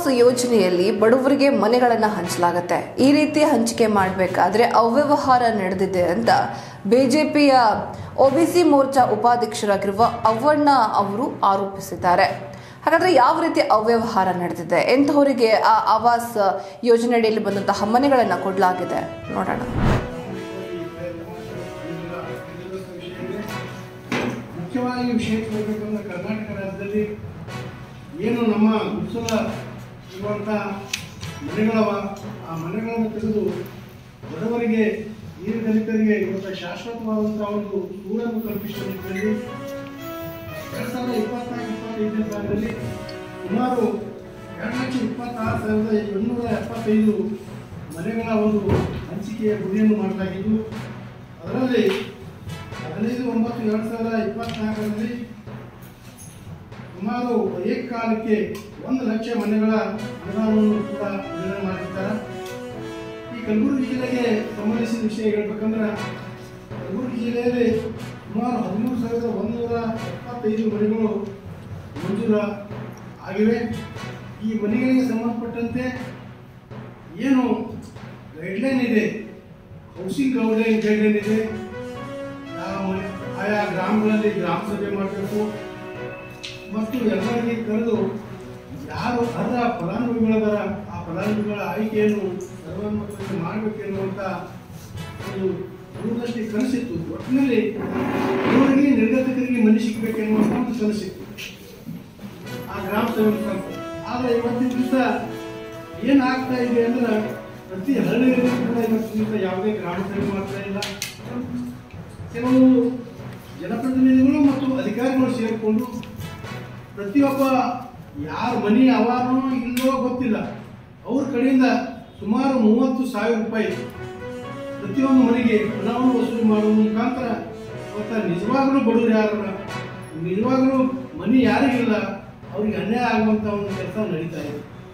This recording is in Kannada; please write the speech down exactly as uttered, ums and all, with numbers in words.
ಯೋಜನೆಯಲ್ಲಿ ಬಡವರಿಗೆ ಮನೆಗಳನ್ನು ಹಂಚಲಾಗುತ್ತೆ. ಈ ರೀತಿ ಹಂಚಿಕೆ ಮಾಡಬೇಕಾದ್ರೆ ಅವ್ಯವಹಾರ ನಡೆದಿದೆ ಅಂತ ಬಿಜೆಪಿಯ ಒಬಿಸಿ ಮೋರ್ಚಾ ಉಪಾಧ್ಯಕ್ಷರಾಗಿರುವ ಅವ್ವಣ್ಣ ಅವರು ಆರೋಪಿಸಿದ್ದಾರೆ. ಹಾಗಾದ್ರೆ ಯಾವ ರೀತಿ ಅವ್ಯವಹಾರ ನಡೆದಿದೆ, ಎಂಥವರಿಗೆ ಆ ಆವಾಸ್ ಯೋಜನೆಯಡಿಯಲ್ಲಿ ಬಂದಂತಹ ಮನೆಗಳನ್ನು ಕೊಡಲಾಗಿದೆ ನೋಡೋಣ. ಮುಖ್ಯವಾಗಿ ವಿಷಯಕ್ಕೆ ಬರಬೇಕಂದ್ರೆ ಕರ್ನಾಟಕ ರಾಜ್ಯದಲ್ಲಿ ಏನು ನಮ್ಮ ಗುಡಿಸಲ ಇರುವಂಥ ಮನೆಗಳವ, ಆ ಮನೆಗಳನ್ನು ತೆಗೆದು ಬಡವರಿಗೆ ದೀರ್ಘಲಿತರಿಗೆ ಇವತ್ತು ಶಾಶ್ವತವಾದಂಥ ಒಂದು ಸೂರನ್ನು ಕಲ್ಪಿಸುವ ನಿಟ್ಟಿನಲ್ಲಿ ಎರಡು ಸಾವಿರದ ಇಪ್ಪತ್ನಾಲ್ಕು ಇಪ್ಪತ್ತೈದನೇ ಸಾಲಿನಲ್ಲಿ ಸುಮಾರು ಎರಡು ಲಕ್ಷ ಇಪ್ಪತ್ತಾರು ಸಾವಿರದ ಏಳ್ನೂರ ಎಪ್ಪತ್ತೈದು ಮನೆಗಳ ಒಂದು ಹಂಚಿಕೆಯ ಗುರಿಯನ್ನು ಮಾಡಲಾಗಿದ್ದು, ಅದರಲ್ಲಿ ಹದಿನೈದು ಒಂಬತ್ತು ಎರಡು ಸಾವಿರದ ಇಪ್ಪತ್ನಾಲ್ಕರಲ್ಲಿ ಸುಮಾರು ಏಕಕಾಲಕ್ಕೆ ಒಂದು ಲಕ್ಷ ಮನೆಗಳ ಅನುದಾನವನ್ನು ಕೂಡ ಬಿಡುಗಡೆ ಮಾಡಿದ್ದಾರೆ. ಈ ಕಲಬುರಗಿ ಜಿಲ್ಲೆಗೆ ಸಂಬಂಧಿಸಿದ ವಿಷಯ ಹೇಳ್ಬೇಕಂದ್ರೆ ಕಲಬುರಗಿ ಜಿಲ್ಲೆಯಲ್ಲಿ ಸುಮಾರು ಹದಿಮೂರು ಸಾವಿರದ ಒಂದೂರ ಎಪ್ಪತ್ತೈದು ಮನೆಗಳು ಮಂಜೂರು ಆಗಿವೆ. ಈ ಮನೆಗಳಿಗೆ ಸಂಬಂಧಪಟ್ಟಂತೆ ಏನು ಗೈಡ್ಲೈನ್ ಇದೆ, ಹೌಸಿಂಗ್ ಗೈಡ್ಲೈನ್ ಗೈಡ್ಲೈನ್ ಇದೆ. ಆಯಾ ಗ್ರಾಮಗಳಲ್ಲಿ ಗ್ರಾಮ ಸಭೆ ಮಾಡಬೇಕು ಮತ್ತು ಎಲ್ಲರಿಗೆ ಕರೆದು ಯಾರು ಅರ್ಹ ಫಲಾನುಭವಿಗಳದಾರ ಆ ಫಲಾನುಭವಿಗಳ ಆಯ್ಕೆಯನ್ನು ಸರ್ವಾನುಮತದಲ್ಲಿ ಮಾಡಬೇಕು ಎನ್ನುವಂಥ ಒಂದು ದೂರದೃಷ್ಟಿ ಕನಸಿತ್ತು. ಒಟ್ಟಿನಲ್ಲಿ ಇವರಿಗೆ ನಿರ್ಗತಿಕರಿಗೆ ಮನೆ ಸಿಗಬೇಕೆನ್ನುವಂಥ ಒಂದು ಕನಸಿತ್ತು ಆ ಗ್ರಾಮ ಸಭೆ ಮುಖಾಂತರ. ಆದರೆ ಇವತ್ತಿನ ದಿವಸ ಏನಾಗ್ತಾ ಇದೆ ಅಂದ್ರೆ ಪ್ರತಿ ಹಳ್ಳಿಯಲ್ಲಿ ಕೂಡ ಇವತ್ತಿನ ದಿವಸ ಯಾವುದೇ ಗ್ರಾಮ ಸಭೆ ಮಾಡ್ತಾ ಇಲ್ಲ. ಕೆಲವು ಜನಪ್ರತಿನಿಧಿಗಳು ಮತ್ತು ಅಧಿಕಾರಿಗಳು ಸೇರಿಕೊಂಡು ಪ್ರತಿಯೊಬ್ಬ ಯಾರ ಮನೆ ಅವಾನೋ ಇಲ್ಲೋ ಗೊತ್ತಿಲ್ಲ ಅವ್ರ ಕಡೆಯಿಂದ ಸುಮಾರು ಮೂವತ್ತು ಸಾವಿರ ರೂಪಾಯಿ ಪ್ರತಿಯೊಂದು ಮನೆಗೆ ಹಣವನ್ನು ವಸೂಲಿ ಮಾಡುವ ಮುಖಾಂತರ ಇವತ್ತು ನಿಜವಾಗಲೂ ಬಡವರು ಯಾರ ನಿಜವಾಗಲೂ ಮನೆ ಯಾರಿಗಿಲ್ಲ ಅವ್ರಿಗೆ ಅನ್ಯಾಯ ಆಗುವಂಥ ಒಂದು ಕೆಲಸ ನಡೀತಾ ಇದೆ.